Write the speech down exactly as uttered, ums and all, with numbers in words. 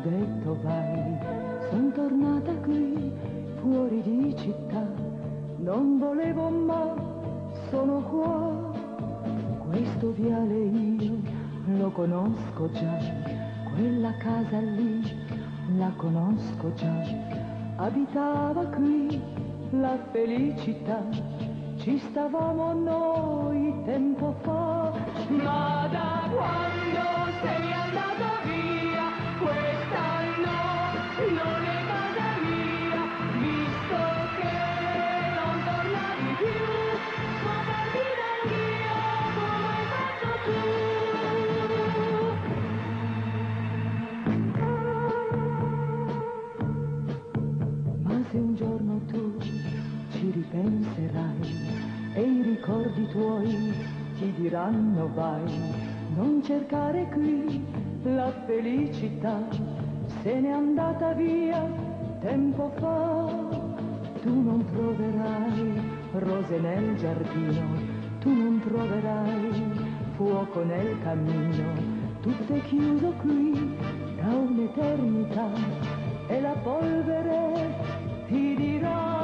detto vai, son tornata qui fuori di città, non volevo ma sono qua. Questo viale io lo conosco già, quella casa lì la conosco già, abitava qui la felicità, ci stavamo noi tempo fa, ma da quando sei andato via, questa no, non è casa mia, visto che non tornavi più, sono partita anch'io come hai fatto tu. Ma se un giorno tu ci ripenserai e i ricordi tuoi ti diranno vai, non cercare qui la felicità, se n'è andata via tempo fa. Tu non troverai rose nel giardino, tu non troverai fuoco nel cammino, tutto è chiuso qui da un'eternità e la polvere ti dirà